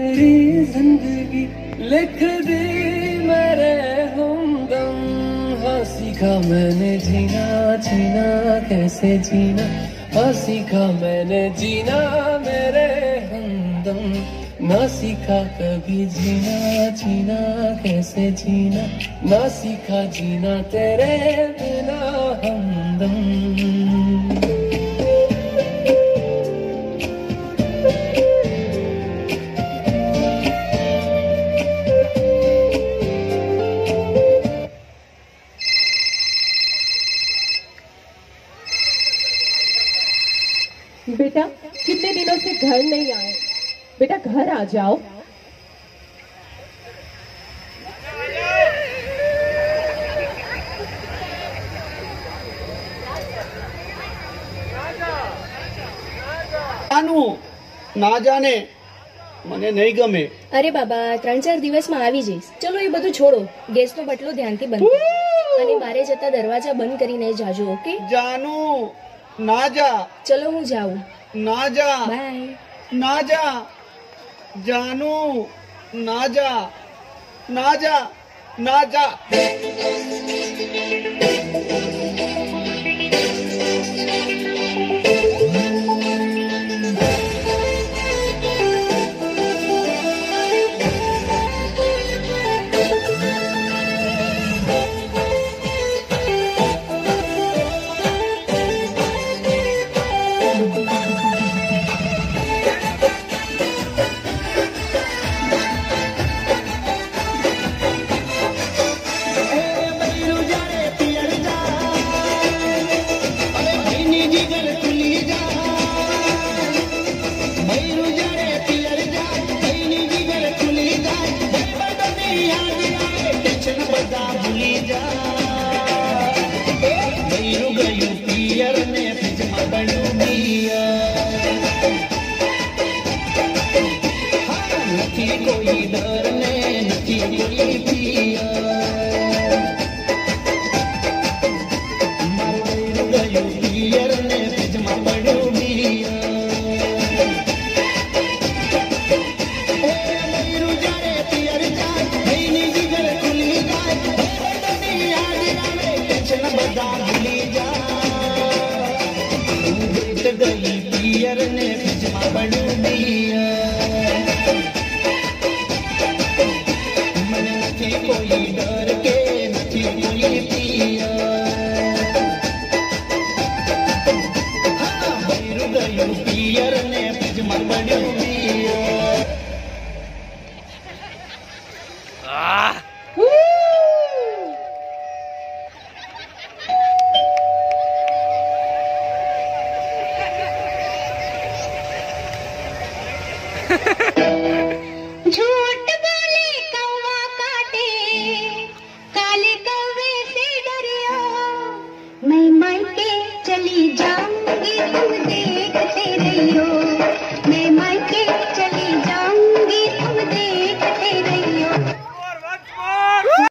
मेरी जिंदगी लिख दी मेरे हमदम। हाँ सीखा मैंने जीना जीना कैसे जीना, हाँ सीखा मैंने जीना मेरे हमदम। ना सीखा कभी जीना जीना कैसे जीना, ना सीखा जीना तेरे बिना हमदम। बेटा कितने दिनों से घर नहीं आए, बेटा घर आ जाओ। ना जाने મને નહીં ગમે। અરે બાબા 3-4 દિવસમાં આવી જઈશ। ચલો એ બધું છોડો, ગેસનો બટલો ધ્યાનથી બંધ કરો અને બારે જતા દરવાજા બંધ કરીને જાજો, ઓકે? જાનુ ના जा। ચલો હું જાઉં। ना जा। બાય। ना जा जानू, ना जा ना जा ना जा।